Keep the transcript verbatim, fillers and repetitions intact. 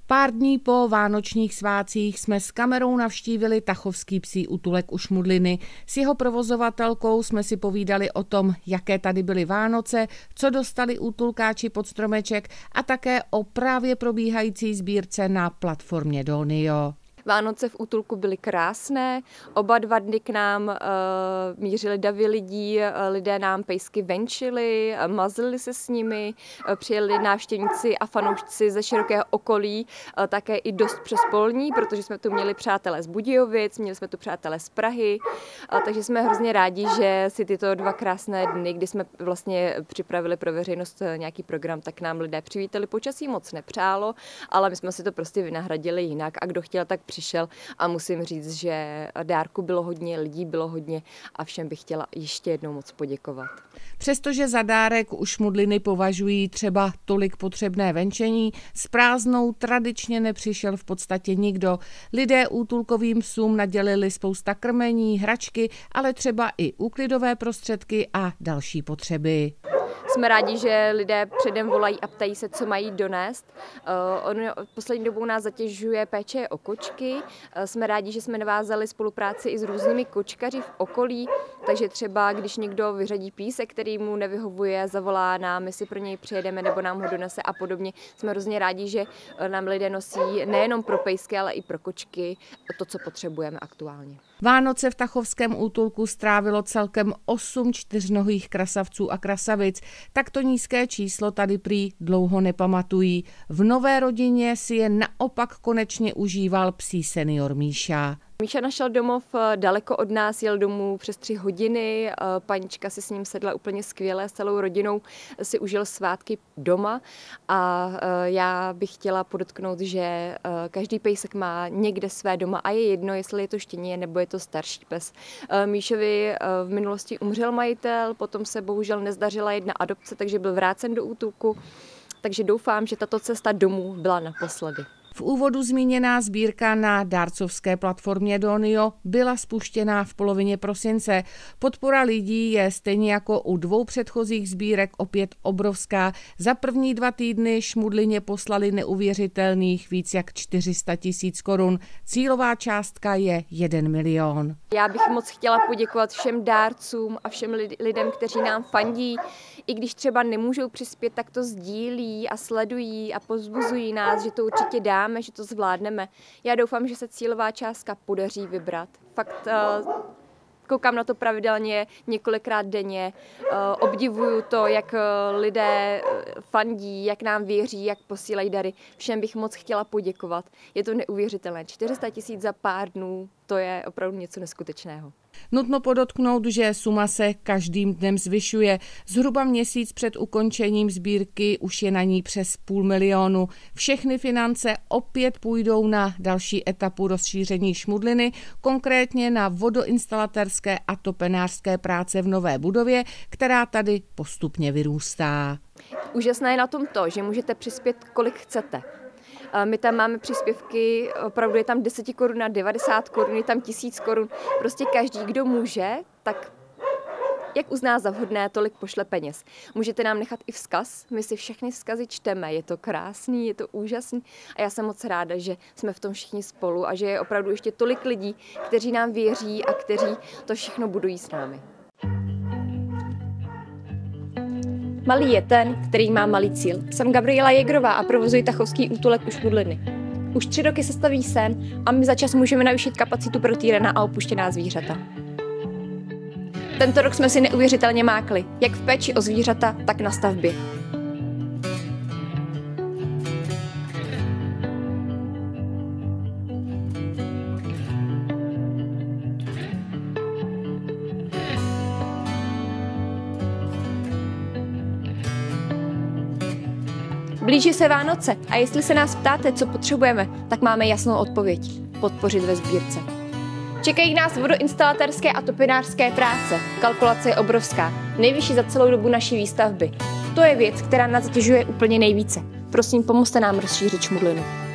Pár dní po vánočních svátcích jsme s kamerou navštívili tachovský psí útulek u Šmudliny. S jeho provozovatelkou jsme si povídali o tom, jaké tady byly Vánoce, co dostali útulkáči pod stromeček a také o právě probíhající sbírce na platformě Donio. Vánoce v útulku byly krásné, oba dva dny k nám uh, mířili davy lidí, uh, lidé nám pejsky venčili, uh, mazlili se s nimi, uh, přijeli návštěvníci a fanoušci ze širokého okolí, uh, také i dost přes Polní, protože jsme tu měli přátelé z Budějovic, měli jsme tu přátelé z Prahy, uh, takže jsme hrozně rádi, že si tyto dva krásné dny, kdy jsme vlastně připravili pro veřejnost nějaký program, tak nám lidé přivítali. Počasí moc nepřálo, ale my jsme si to prostě vynahradili jinak a kdo chtěl, tak přišel a musím říct, že dárku bylo hodně, lidí bylo hodně a všem bych chtěla ještě jednou moc poděkovat. Přestože za dárek u Šmudliny považují třeba tolik potřebné venčení, s prázdnou tradičně nepřišel v podstatě nikdo. Lidé útulkovým psům nadělili spousta krmení, hračky, ale třeba i úklidové prostředky a další potřeby. Jsme rádi, že lidé předem volají a ptají se, co mají donést. Uh, on poslední dobou nás zatěžuje péče o kočky. Uh, jsme rádi, že jsme navázali spolupráci i s různými kočkaři v okolí, takže třeba když někdo vyřadí písek, který mu nevyhovuje, zavolá nám, my si pro něj přijedeme nebo nám ho donese a podobně. Jsme hrozně rádi, že nám lidé nosí nejenom pro pejsky, ale i pro kočky to, co potřebujeme aktuálně. Vánoce v tachovském útulku strávilo celkem osm čtyřnohých krasavců a krasavic. Takto nízké číslo tady prý dlouho nepamatují. V nové rodině si je naopak konečně užíval psí senior Míša. Míša našel domov daleko od nás, jel domů přes tři hodiny, panička si s ním sedla úplně skvěle, s celou rodinou si užil svátky doma a já bych chtěla podotknout, že každý pejsek má někde své doma a je jedno, jestli je to štěně nebo je to starší pes. Míšovi v minulosti umřel majitel, potom se bohužel nezdařila jedna adopce, takže byl vrácen do útulku, takže doufám, že tato cesta domů byla naposledy. V úvodu zmíněná sbírka na dárcovské platformě Donio byla spuštěná v polovině prosince. Podpora lidí je stejně jako u dvou předchozích sbírek opět obrovská. Za první dva týdny Šmudlině poslali neuvěřitelných víc jak čtyři sta tisíc korun. Cílová částka je jeden milion. Já bych moc chtěla poděkovat všem dárcům a všem lidem, kteří nám fandí. I když třeba nemůžou přispět, tak to sdílí a sledují a povzbuzují nás, že to určitě dáme, že to zvládneme. Já doufám, že se cílová částka podaří vybrat. Fakt uh, koukám na to pravidelně několikrát denně, uh, obdivuju to, jak uh, lidé fandí, jak nám věří, jak posílají dary. Všem bych moc chtěla poděkovat. Je to neuvěřitelné. čtyři sta tisíc za pár dnů, to je opravdu něco neskutečného. Nutno podotknout, že suma se každým dnem zvyšuje. Zhruba měsíc před ukončením sbírky už je na ní přes půl milionu. Všechny finance opět půjdou na další etapu rozšíření Šmudliny, konkrétně na vodoinstalatérské a topenářské práce v nové budově, která tady postupně vyrůstá. Úžasné je na tom to, že můžete přispět, kolik chcete. My tam máme příspěvky, opravdu je tam deset korun, devadesát korun, je tam tisíc korun. Prostě každý, kdo může, tak jak uzná za vhodné, tolik pošle peněz. Můžete nám nechat i vzkaz, my si všechny vzkazy čteme, je to krásný, je to úžasný a já jsem moc ráda, že jsme v tom všichni spolu a že je opravdu ještě tolik lidí, kteří nám věří a kteří to všechno budují s námi. Malý je ten, který má malý cíl. Jsem Gabriela Jegrová a provozuji tachovský útulek u Šmudliny. Už tři roky se staví sen a my za čas můžeme navýšit kapacitu pro týraná a opuštěná zvířata. Tento rok jsme si neuvěřitelně mákli, jak v péči o zvířata, tak na stavbě. Blíží se Vánoce a jestli se nás ptáte, co potřebujeme, tak máme jasnou odpověď. Podpořit ve sbírce. Čekají nás vodoinstalatérské a topenářské práce. Kalkulace je obrovská, nejvyšší za celou dobu naší výstavby. To je věc, která nás zatěžuje úplně nejvíce. Prosím, pomozte nám rozšířit Šmudlinu.